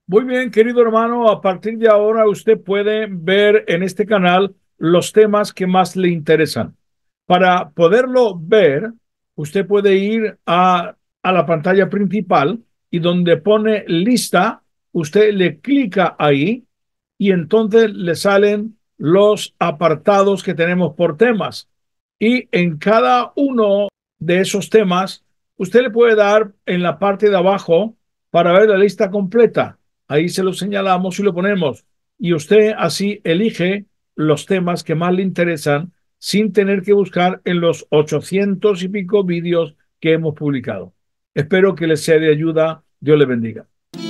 Muy bien, querido hermano, a partir de ahora usted puede ver en este canal los temas que más le interesan. Para poderlo ver, usted puede ir a la pantalla principal y donde pone lista, usted le clica ahí y entonces le salen los apartados que tenemos por temas. Y en cada uno de esos temas, usted le puede dar en la parte de abajo para ver la lista completa. Ahí se lo señalamos y lo ponemos. Y usted así elige los temas que más le interesan sin tener que buscar en los 800 y pico vídeos que hemos publicado. Espero que les sea de ayuda. Dios le bendiga.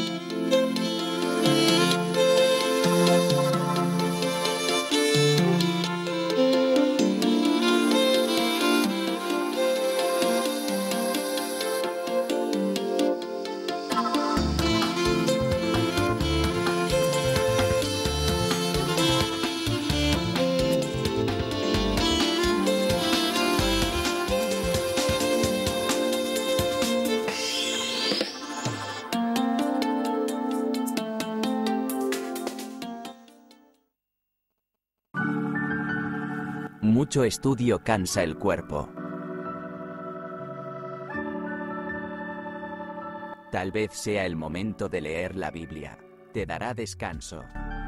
Mucho estudio cansa el cuerpo. Tal vez sea el momento de leer la Biblia. Te dará descanso.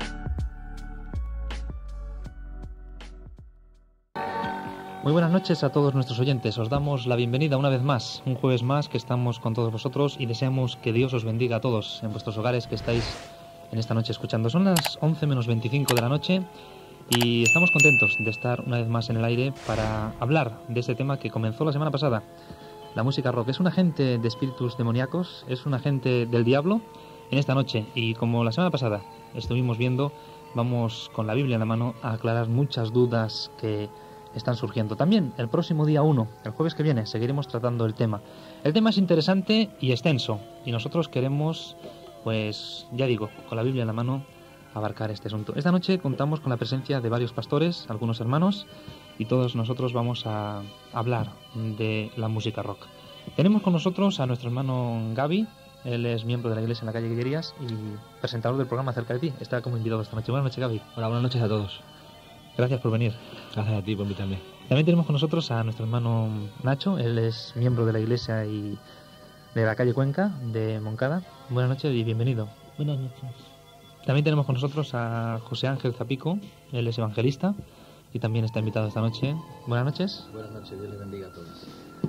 Muy buenas noches a todos nuestros oyentes. Os damos la bienvenida una vez más, un jueves más que estamos con todos vosotros y deseamos que Dios os bendiga a todos en vuestros hogares que estáis en esta noche escuchando. Son las 11 menos 25 de la noche y estamos contentos de estar una vez más en el aire para hablar de este tema que comenzó la semana pasada. La música rock es un agente de espíritus demoníacos, es un agente del diablo en esta noche y como la semana pasada estuvimos viendo, vamos con la Biblia en la mano a aclarar muchas dudas que están surgiendo. También el próximo día 1, el jueves que viene, seguiremos tratando el tema. El tema es interesante y extenso y nosotros queremos, pues ya digo, con la Biblia en la mano, abarcar este asunto. Esta noche contamos con la presencia de varios pastores, algunos hermanos, y todos nosotros vamos a hablar de la música rock. Tenemos con nosotros a nuestro hermano Gaby. Él es miembro de la iglesia en la calle Guillerías y presentador del programa Cerca de ti. Está como invitado esta noche. Buenas noches, Gaby. Hola, buenas noches a todos. Gracias por venir. Gracias a ti por invitarme. También tenemos con nosotros a nuestro hermano Nacho. Él es miembro de la iglesia y de la calle Cuenca de Moncada. Buenas noches y bienvenido. Buenas noches. También tenemos con nosotros a José Ángel Zapico. Él es evangelista y también está invitado esta noche. Buenas noches. Buenas noches, Dios les bendiga a todos.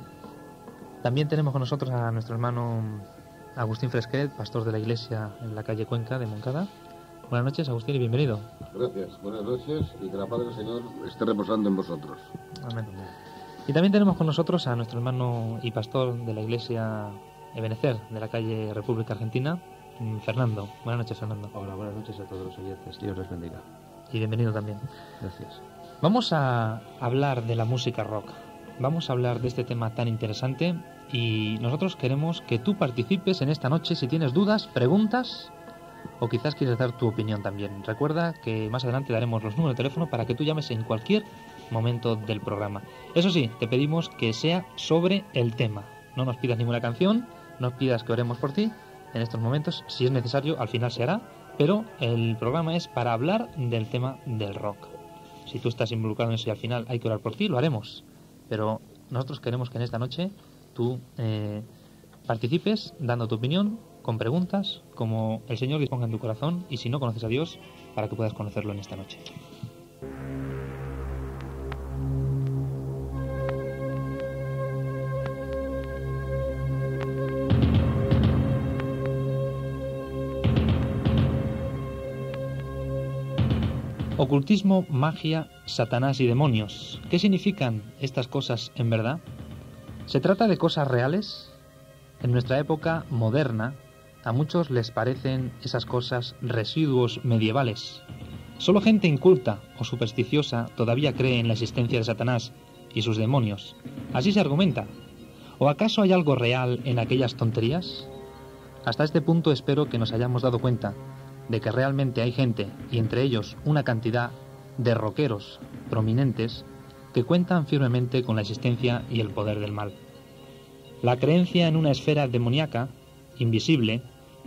También tenemos con nosotros a nuestro hermano Agustín Fresquet, pastor de la iglesia en la calle Cuenca de Moncada. Buenas noches, Agustín, y bienvenido. Gracias, buenas noches y que la paz del Señor esté reposando en vosotros. Amén. Y también tenemos con nosotros a nuestro hermano y pastor de la iglesia Ebenecer de la calle República Argentina, Fernando. Buenas noches, Fernando. Hola, buenas noches a todos los oyentes. Dios les bendiga. Y bienvenido también. Gracias. Vamos a hablar de la música rock. Vamos a hablar de este tema tan interesante y nosotros queremos que tú participes en esta noche si tienes dudas, preguntas o quizás quieres dar tu opinión también. Recuerda que más adelante daremos los números de teléfono para que tú llames en cualquier momento del programa. Eso sí, te pedimos que sea sobre el tema. No nos pidas ninguna canción, no pidas que oremos por ti. En estos momentos, si es necesario, al final se hará, pero el programa es para hablar del tema del rock. Si tú estás involucrado en eso y al final hay que orar por ti, lo haremos. Pero nosotros queremos que en esta noche tú participes dando tu opinión, con preguntas, como el Señor disponga en tu corazón, y si no conoces a Dios, para que puedas conocerlo en esta noche. Ocultismo, magia, Satanás y demonios. ¿Qué significan estas cosas en verdad? ¿Se trata de cosas reales? En nuestra época moderna, a muchos les parecen esas cosas residuos medievales. Solo gente inculta o supersticiosa todavía cree en la existencia de Satanás y sus demonios. Así se argumenta. ¿O acaso hay algo real en aquellas tonterías? Hasta este punto espero que nos hayamos dado cuenta de que realmente hay gente, y entre ellos una cantidad de rockeros prominentes, que cuentan firmemente con la existencia y el poder del mal. La creencia en una esfera demoníaca, invisible,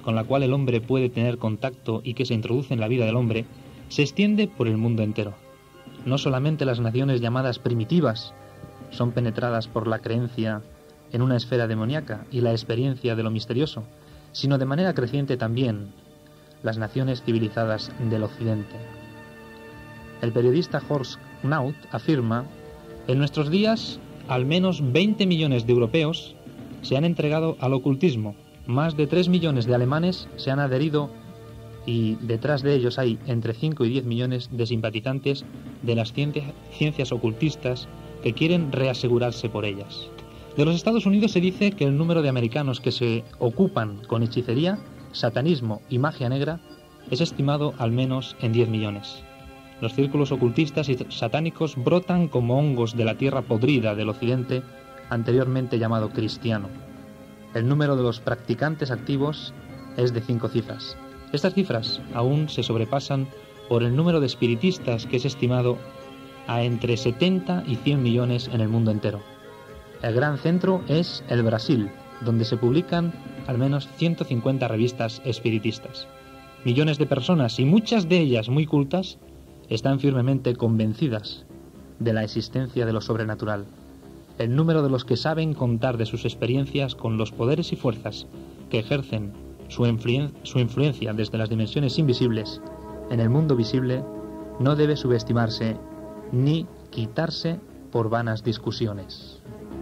con la cual el hombre puede tener contacto y que se introduce en la vida del hombre, se extiende por el mundo entero. No solamente las naciones llamadas primitivas son penetradas por la creencia en una esfera demoníaca y la experiencia de lo misterioso, sino de manera creciente también las naciones civilizadas del Occidente. El periodista Horst Knaut afirma: en nuestros días, al menos 20 millones de europeos se han entregado al ocultismo, más de 3 millones de alemanes se han adherido y detrás de ellos hay entre 5 y 10 millones de simpatizantes de las ciencias ocultistas que quieren reasegurarse por ellas. De los Estados Unidos se dice que el número de americanos que se ocupan con hechicería, satanismo y magia negra es estimado al menos en 10 millones. Los círculos ocultistas y satánicos brotan como hongos de la tierra podrida del occidente, anteriormente llamado cristiano. El número de los practicantes activos es de 5 cifras. Estas cifras aún se sobrepasan por el número de espiritistas, que es estimado a entre 70 y 100 millones en el mundo entero. El gran centro es el Brasil, donde se publican al menos 150 revistas espiritistas. Millones de personas, y muchas de ellas muy cultas, están firmemente convencidas de la existencia de lo sobrenatural. El número de los que saben contar de sus experiencias con los poderes y fuerzas que ejercen su influencia desde las dimensiones invisibles en el mundo visible no debe subestimarse ni quitarse por vanas discusiones.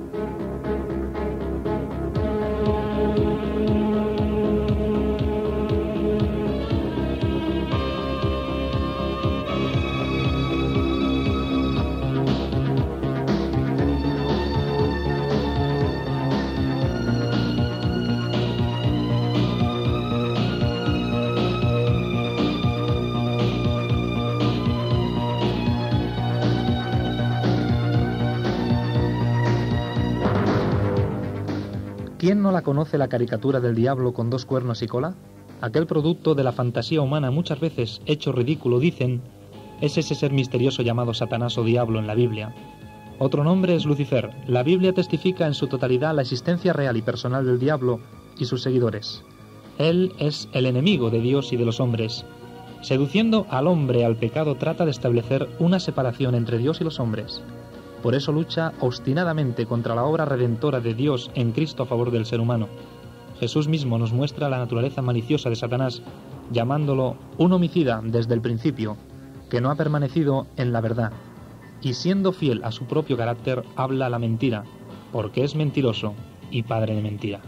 ¿Quién no la conoce, la caricatura del diablo con 2 cuernos y cola? Aquel producto de la fantasía humana, muchas veces hecho ridículo, dicen, es ese ser misterioso llamado Satanás o diablo en la Biblia. Otro nombre es Lucifer. La Biblia testifica en su totalidad la existencia real y personal del diablo y sus seguidores. Él es el enemigo de Dios y de los hombres. Seduciendo al hombre al pecado, trata de establecer una separación entre Dios y los hombres. Por eso lucha obstinadamente contra la obra redentora de Dios en Cristo a favor del ser humano. Jesús mismo nos muestra la naturaleza maliciosa de Satanás, llamándolo un homicida desde el principio, que no ha permanecido en la verdad, y siendo fiel a su propio carácter, habla la mentira, porque es mentiroso y padre de mentira.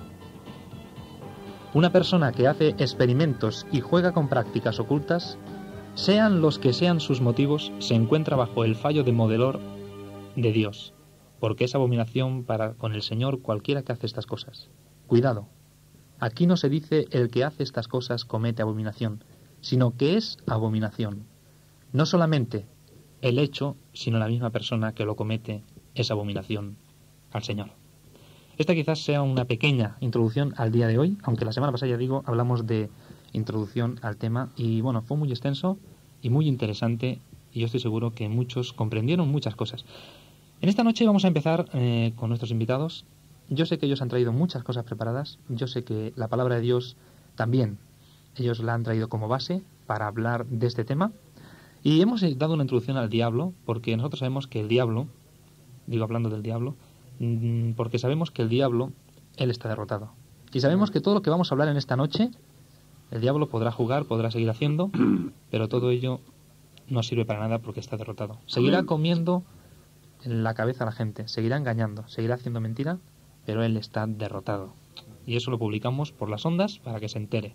Una persona que hace experimentos y juega con prácticas ocultas, sean los que sean sus motivos, se encuentra bajo el fallo demoledor de Dios, porque es abominación para con el Señor cualquiera que hace estas cosas. Cuidado, aquí no se dice el que hace estas cosas comete abominación, sino que es abominación. No solamente el hecho, sino la misma persona que lo comete es abominación al Señor. Esta quizás sea una pequeña introducción al día de hoy, aunque la semana pasada, ya digo, hablamos de introducción al tema y bueno, fue muy extenso y muy interesante y yo estoy seguro que muchos comprendieron muchas cosas. En esta noche vamos a empezar con nuestros invitados. Yo sé que ellos han traído muchas cosas preparadas. Yo sé que la palabra de Dios también ellos la han traído como base para hablar de este tema. Y hemos dado una introducción al diablo porque nosotros sabemos que el diablo, digo hablando del diablo, porque sabemos que el diablo, él está derrotado. Y sabemos que todo lo que vamos a hablar en esta noche, el diablo podrá jugar, podrá seguir haciendo, pero todo ello no sirve para nada porque está derrotado. Seguirá comiendo en la cabeza a la gente, seguirá engañando, seguirá haciendo mentira, pero él está derrotado. Y eso lo publicamos por las ondas para que se entere.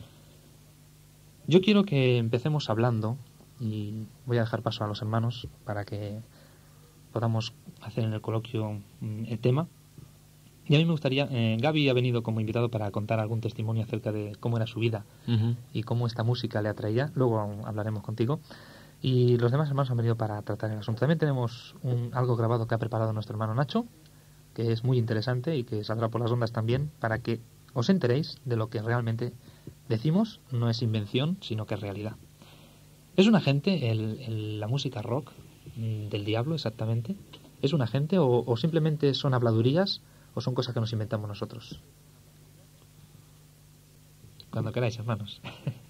Yo quiero que empecemos hablando, y voy a dejar paso a los hermanos para que podamos hacer en el coloquio el tema. Y a mí me gustaría, Gaby ha venido como invitado para contar algún testimonio acerca de cómo era su vida y cómo esta música le atraía. Luego hablaremos contigo. Y los demás hermanos han venido para tratar el asunto. También tenemos algo grabado que ha preparado nuestro hermano Nacho, que es muy interesante y que saldrá por las ondas también, para que os enteréis de lo que realmente decimos. No es invención, sino que es realidad. ¿Es un agente la música rock del diablo exactamente? ¿Es un agente o simplemente son habladurías o son cosas que nos inventamos nosotros? Cuando queráis, hermanos.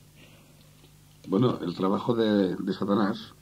Bueno, el trabajo de Satanás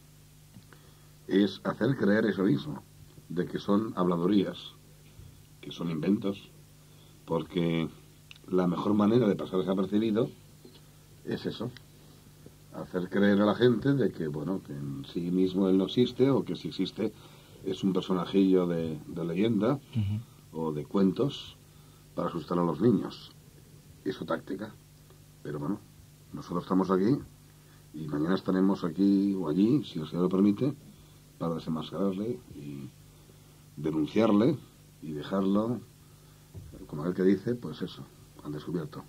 es hacer creer eso mismo, de que son habladurías, que son inventos, porque la mejor manera de pasar desapercibido es eso, hacer creer a la gente de que, bueno, que en sí mismo él no existe, o que si existe es un personajillo de leyenda o de cuentos para asustar a los niños. Es su táctica. Pero bueno, nosotros estamos aquí y mañana estaremos aquí o allí, si el Señor lo permite, para desenmascararle y denunciarle y dejarlo, como aquel que dice, pues eso, al descubierto.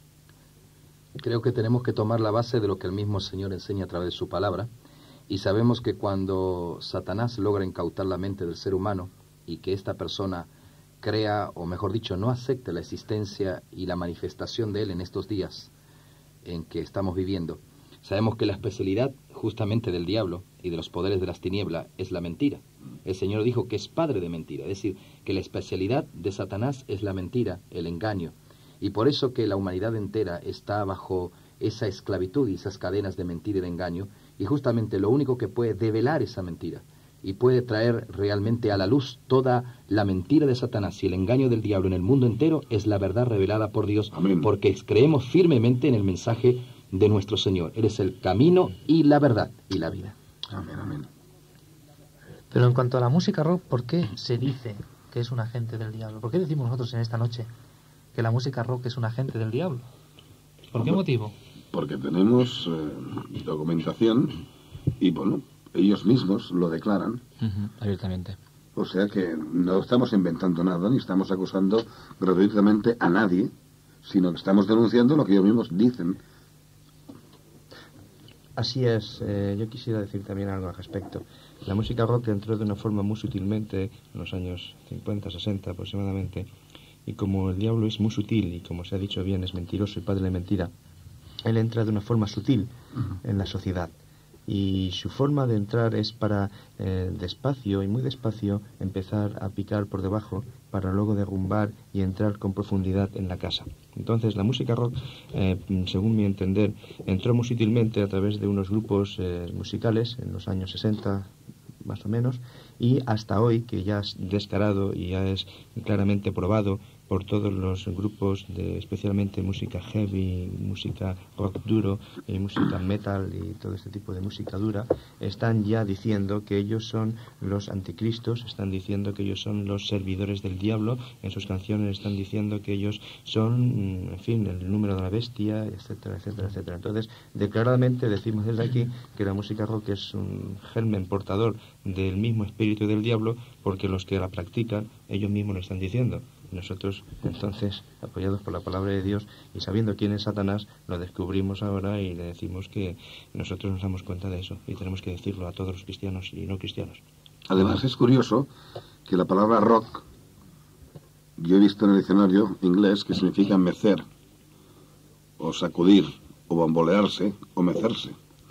Creo que tenemos que tomar la base de lo que el mismo Señor enseña a través de su palabra, y sabemos que cuando Satanás logra incautar la mente del ser humano y que esta persona crea, o mejor dicho, no acepte la existencia y la manifestación de él en estos días en que estamos viviendo, sabemos que la especialidad justamente del diablo y de los poderes de las tinieblas es la mentira. El Señor dijo que es padre de mentira, es decir, que la especialidad de Satanás es la mentira, el engaño. Y por eso que la humanidad entera está bajo esa esclavitud y esas cadenas de mentira y de engaño, y justamente lo único que puede develar esa mentira y puede traer realmente a la luz toda la mentira de Satanás y el engaño del diablo en el mundo entero es la verdad revelada por Dios. Amén. Porque creemos firmemente en el mensaje de nuestro Señor. Él es el camino y la verdad y la vida. Amén, amén. Pero en cuanto a la música rock, ¿por qué se dice que es un agente del diablo? ¿Por qué decimos nosotros en esta noche que la música rock es un agente del diablo? ¿Por qué motivo? Porque tenemos documentación y, bueno, ellos mismos lo declaran. Abiertamente. O sea que no estamos inventando nada, ni estamos acusando gratuitamente a nadie, sino que estamos denunciando lo que ellos mismos dicen. Así es, yo quisiera decir también algo al respecto. La música rock entró de una forma muy sutilmente en los años 50, 60 aproximadamente, y como el diablo es muy sutil y como se ha dicho bien es mentiroso y padre de mentira, él entra de una forma sutil en la sociedad. Y su forma de entrar es para despacio y muy despacio empezar a picar por debajo para luego derrumbar y entrar con profundidad en la casa. Entonces la música rock, según mi entender, entró muy sutilmente a través de unos grupos musicales en los años 60 más o menos, y hasta hoy, que ya es descarado y ya es claramente probado por todos los grupos de especialmente música heavy, música rock duro y música metal y todo este tipo de música dura, están ya diciendo que ellos son los anticristos, están diciendo que ellos son los servidores del diablo, en sus canciones están diciendo que ellos son, en fin, el número de la bestia, etcétera, etcétera, etcétera. Entonces, declaradamente decimos desde aquí que la música rock es un germen portador del mismo espíritu del diablo, porque los que la practican, ellos mismos lo están diciendo. Nosotros, entonces, apoyados por la palabra de Dios y sabiendo quién es Satanás, lo descubrimos ahora y le decimos que nosotros nos damos cuenta de eso y tenemos que decirlo a todos los cristianos y no cristianos. Además es curioso que la palabra rock, yo he visto en el diccionario inglés que significa mecer, o sacudir, o bambolearse, o mecerse.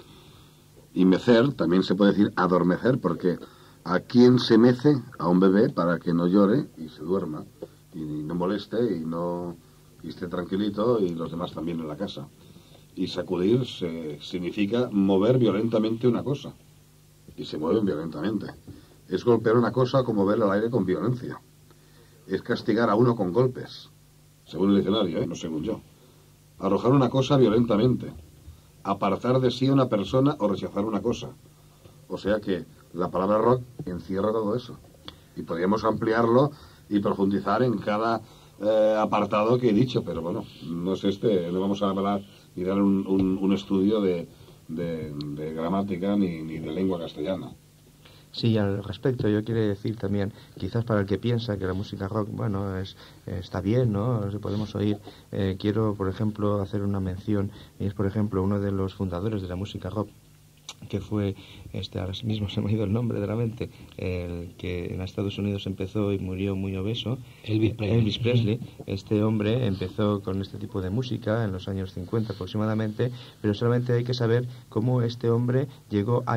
Y mecer también se puede decir adormecer, porque ¿a quién se mece? A un bebé para que no llore y se duerma, y no moleste y esté tranquilito, y los demás también en la casa. Y sacudir significa mover violentamente una cosa, y se mueven violentamente. Es golpear una cosa como mover al aire con violencia. Es castigar a uno con golpes, según el diccionario, no según yo. Arrojar una cosa violentamente, apartar de sí a una persona o rechazar una cosa. O sea que la palabra rock encierra todo eso. Y podríamos ampliarlo y profundizar en cada apartado que he dicho, pero bueno, no es no vamos a hablar ni dar un estudio de gramática ni de lengua castellana. Sí, al respecto yo quiero decir también, quizás para el que piensa que la música rock, bueno, está bien, ¿no? Podemos oír. Quiero, por ejemplo, hacer una mención, y es, por ejemplo, uno de los fundadores de la música rock, que fue, ahora mismo se me ha ido el nombre de la mente, el que en Estados Unidos empezó y murió muy obeso, Elvis Presley. Este hombre empezó con este tipo de música en los años 50 aproximadamente, pero solamente hay que saber cómo este hombre llegó a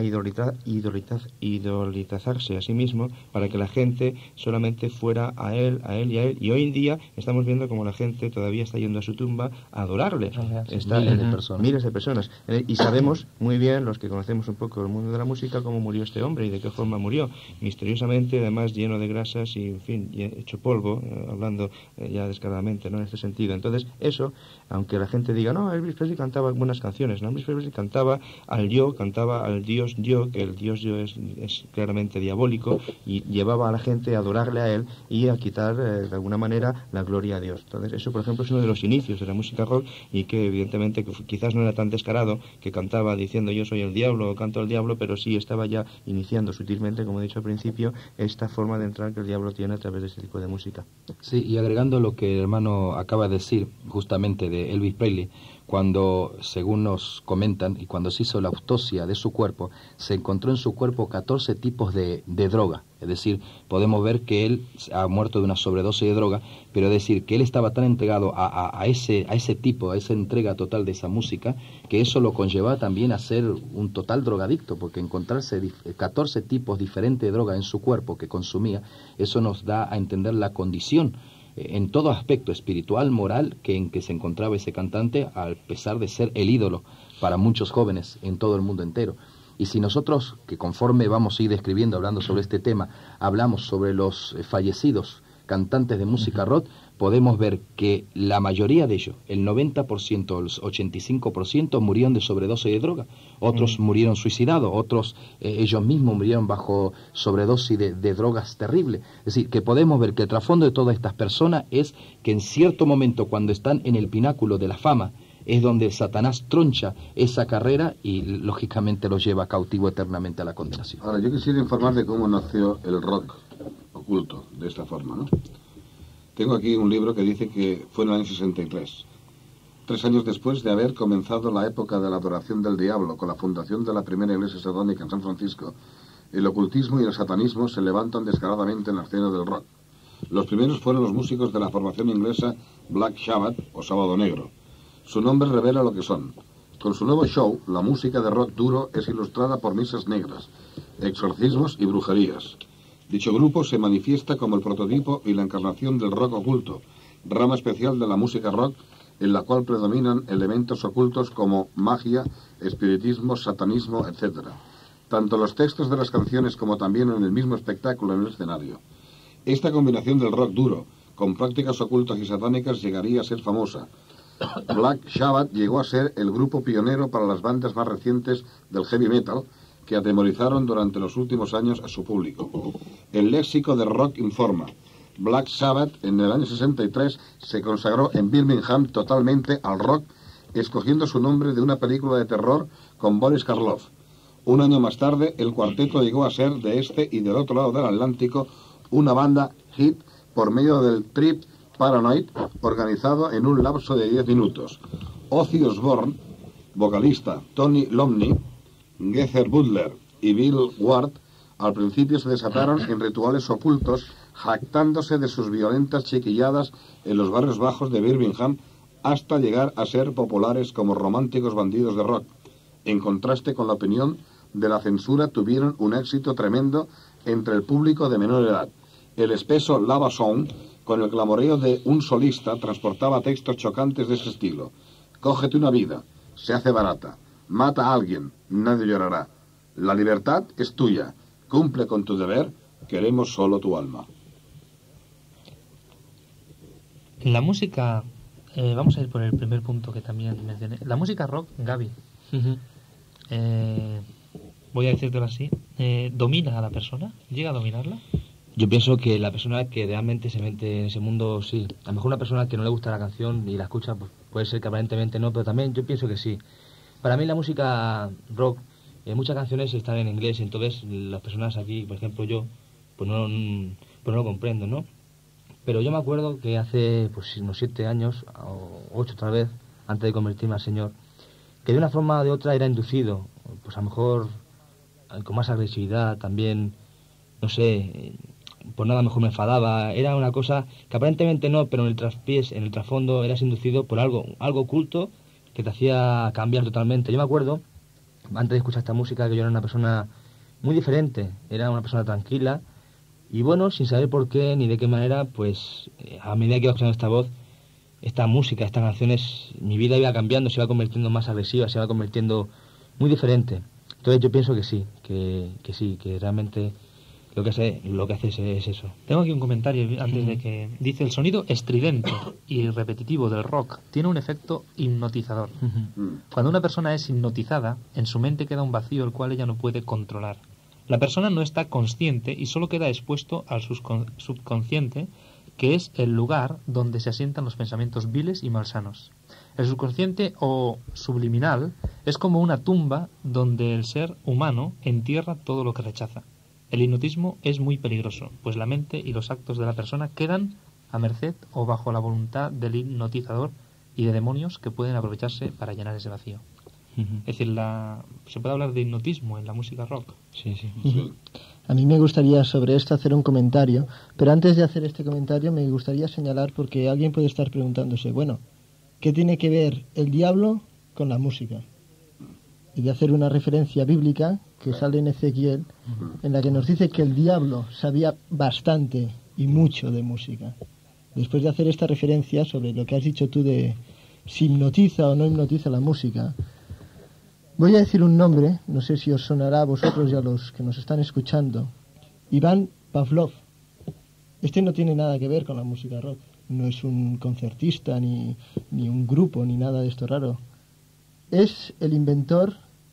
idolatrarse a sí mismo para que la gente solamente fuera a él y a él, y hoy en día estamos viendo como la gente todavía está yendo a su tumba a adorarle. Miles de personas. Y sabemos muy bien, los que conocemos un poco el mundo de la música, cómo murió este hombre y de qué forma murió. Misteriosamente, además lleno de grasas y, en fin, hecho polvo, hablando ya descaradamente, ¿no? En este sentido. Entonces, eso, aunque la gente diga, no, Elvis Presley cantaba buenas canciones, no, Elvis Presley cantaba al Dios yo, que el Dios yo es claramente diabólico, y llevaba a la gente a adorarle a él y a quitar, de alguna manera, la gloria a Dios. Entonces, eso, por ejemplo, es uno de los inicios de la música rock, y que, evidentemente, quizás no era tan descarado, que cantaba diciendo yo soy el diablo, o canto al diablo, pero sí estaba ya iniciando sutilmente, como he dicho al principio, esta forma de entrar que el diablo tiene a través de este tipo de música. Sí, y agregando lo que el hermano acaba de decir, justamente de Elvis Presley, cuando, según nos comentan, y cuando se hizo la autopsia de su cuerpo, se encontró en su cuerpo 14 tipos de droga. Es decir, podemos ver que él ha muerto de una sobredosis de droga, pero es decir, que él estaba tan entregado a esa entrega total de esa música, que eso lo conllevaba también a ser un total drogadicto, porque encontrarse 14 tipos diferentes de droga en su cuerpo que consumía, eso nos da a entender la condición en todo aspecto espiritual, moral, en que se encontraba ese cantante, a pesar de ser el ídolo para muchos jóvenes en todo el mundo entero. Y si nosotros, que conforme vamos a ir describiendo, hablando sobre este tema, hablamos sobre los fallecidos cantantes de música rock, podemos ver que la mayoría de ellos, el 90%, el 85%, murieron de sobredosis de droga. Otros murieron suicidados, otros ellos mismos murieron bajo sobredosis de drogas terribles. Es decir, que podemos ver que el trasfondo de todas estas personas es que en cierto momento, cuando están en el pináculo de la fama, es donde Satanás troncha esa carrera y lógicamente los lleva cautivo eternamente a la condenación. Ahora, yo quisiera informar de cómo nació el rock oculto, de esta forma, ¿no? Tengo aquí un libro que dice que fue en el año 63, 3 años después de haber comenzado la época de la adoración del diablo con la fundación de la primera iglesia satánica en San Francisco. El ocultismo y el satanismo se levantan descaradamente en la escena del rock. Los primeros fueron los músicos de la formación inglesa Black Sabbath o Sábado Negro. Su nombre revela lo que son. Con su nuevo show, la música de rock duro es ilustrada por misas negras, exorcismos y brujerías. Dicho grupo se manifiesta como el prototipo y la encarnación del rock oculto, rama especial de la música rock en la cual predominan elementos ocultos como magia, espiritismo, satanismo, etc. Tanto los textos de las canciones como también en el mismo espectáculo en el escenario. Esta combinación del rock duro con prácticas ocultas y satánicas llegaría a ser famosa. Black Sabbath llegó a ser el grupo pionero para las bandas más recientes del heavy metal que atemorizaron durante los últimos años a su público. El léxico de rock informa. Black Sabbath en el año 63 se consagró en Birmingham totalmente al rock, escogiendo su nombre de una película de terror con Boris Karloff. Un año más tarde, el cuarteto llegó a ser de este y del otro lado del Atlántico una banda hit por medio del Trip Paranoid, organizado en un lapso de 10 minutos. Ozzy Osbourne, vocalista Tony Lomney, Geezer Butler y Bill Ward al principio se desataron en rituales ocultos, jactándose de sus violentas chiquilladas en los barrios bajos de Birmingham, hasta llegar a ser populares como románticos bandidos de rock. En contraste con la opinión de la censura, tuvieron un éxito tremendo entre el público de menor edad. El espeso Lava Sound, con el clamoreo de un solista, transportaba textos chocantes de ese estilo. Cógete una vida, se hace barata. Mata a alguien, nadie llorará. La libertad es tuya. Cumple con tu deber, queremos solo tu alma. La música, vamos a ir por el primer punto que también mencioné. La música rock, Gaby, voy a decírtelo así, ¿domina a la persona? ¿Llega a dominarla? Yo pienso que la persona que realmente se mete en ese mundo, sí. A lo mejor una persona que no le gusta la canción y la escucha, pues puede ser que aparentemente no, pero también yo pienso que sí. Para mí la música rock, muchas canciones están en inglés, entonces las personas aquí, por ejemplo yo, pues no lo comprendo, ¿no? Pero yo me acuerdo que hace pues unos 7 años, o 8 tal vez, antes de convertirme al Señor, que de una forma o de otra era inducido pues a lo mejor con más agresividad también, no sé, por nada mejor me enfadaba. Era una cosa que aparentemente no, pero en el traspiés, en el trasfondo, eras inducido por algo oculto que te hacía cambiar totalmente. Yo me acuerdo, antes de escuchar esta música, que yo era una persona muy diferente, era una persona tranquila, y bueno, sin saber por qué ni de qué manera, pues a medida que iba escuchando esta voz, esta música, estas canciones, mi vida iba cambiando, se iba convirtiendo más agresiva, se iba convirtiendo muy diferente. Entonces yo pienso que sí, que sí, que realmente lo que hace es eso. Tengo aquí un comentario antes de que... Dice, el sonido estridente y repetitivo del rock tiene un efecto hipnotizador. Cuando una persona es hipnotizada, en su mente queda un vacío el cual ella no puede controlar. La persona no está consciente y solo queda expuesto al subconsciente, que es el lugar donde se asientan los pensamientos viles y malsanos. El subconsciente o subliminal es como una tumba donde el ser humano entierra todo lo que rechaza. El hipnotismo es muy peligroso, pues la mente y los actos de la persona quedan a merced o bajo la voluntad del hipnotizador y de demonios que pueden aprovecharse para llenar ese vacío. Es decir, se puede hablar de hipnotismo en la música rock. Sí. A mí me gustaría sobre esto hacer un comentario, pero antes de hacer este comentario me gustaría señalar, porque alguien puede estar preguntándose, bueno, ¿qué tiene que ver el diablo con la música? Y de hacer una referencia bíblica que sale en Ezequiel, en la que nos dice que el diablo sabía bastante y mucho de música. Después de hacer esta referencia sobre lo que has dicho tú de si hipnotiza o no hipnotiza la música, voy a decir un nombre, no sé si os sonará a vosotros y a los que nos están escuchando. Iván Pavlov. Este no tiene nada que ver con la música rock. No es un concertista, ni un grupo, ni nada de esto raro. Es el inventor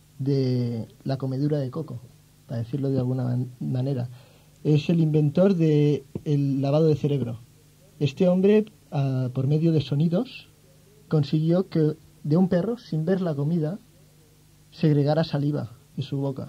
de la comedura de coco, para decirlo de alguna manera. Es el inventor del lavado de cerebro. Este hombre, por medio de sonidos, consiguió que de un perro, sin ver la comida, segregara saliva de su boca.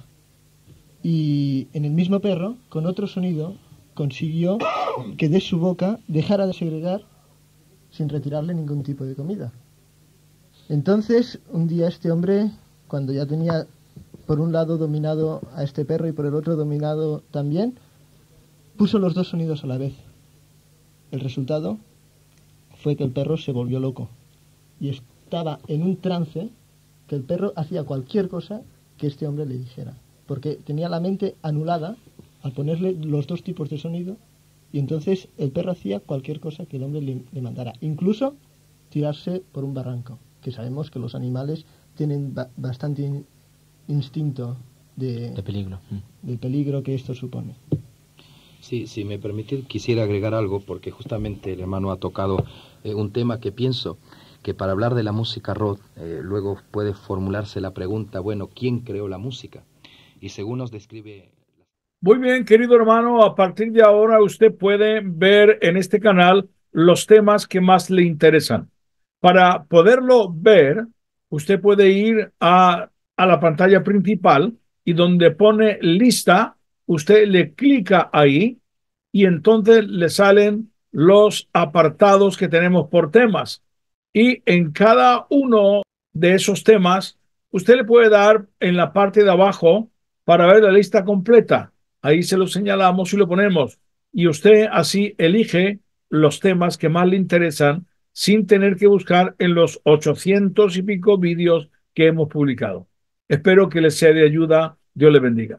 Y en el mismo perro, con otro sonido, consiguió que de su boca dejara de segregar sin retirarle ningún tipo de comida. Entonces, un día este hombre, cuando ya tenía por un lado dominado a este perro y por el otro dominado también, puso los dos sonidos a la vez. El resultado fue que el perro se volvió loco y estaba en un trance que el perro hacía cualquier cosa que este hombre le dijera, porque tenía la mente anulada al ponerle los dos tipos de sonido, y entonces el perro hacía cualquier cosa que el hombre le mandara, incluso tirarse por un barranco, que sabemos que los animales tienen bastante instinto de peligro, del peligro que esto supone. Sí, si me permite, quisiera agregar algo, porque justamente el hermano ha tocado un tema que pienso que para hablar de la música rock, luego puede formularse la pregunta, bueno, ¿quién creó la música? Y según nos describe... Muy bien, querido hermano, a partir de ahora usted puede ver en este canal los temas que más le interesan. Para poderlo ver, usted puede ir a la pantalla principal y donde pone lista, usted le clica ahí y entonces le salen los apartados que tenemos por temas. Y en cada uno de esos temas, usted le puede dar en la parte de abajo para ver la lista completa. Ahí se lo señalamos y lo ponemos. Y usted así elige los temas que más le interesan sin tener que buscar en los 800 y pico vídeos que hemos publicado. Espero que les sea de ayuda. Dios les bendiga.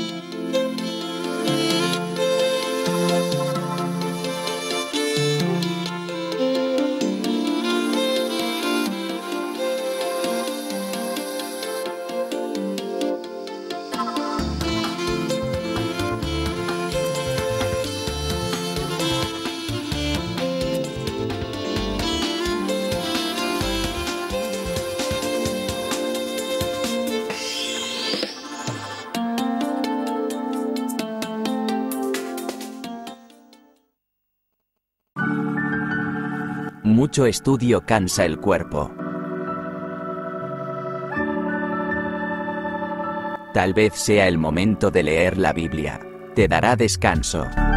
Mucho estudio cansa el cuerpo. Tal vez sea el momento de leer la Biblia. Te dará descanso.